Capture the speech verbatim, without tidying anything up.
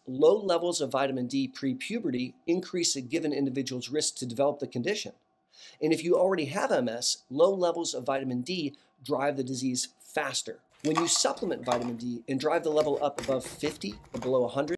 low levels of vitamin D pre-puberty increase a given individual's risk to develop the condition. And if you already have M S, low levels of vitamin D drive the disease faster. When you supplement vitamin D and drive the level up above fifty or below one hundred,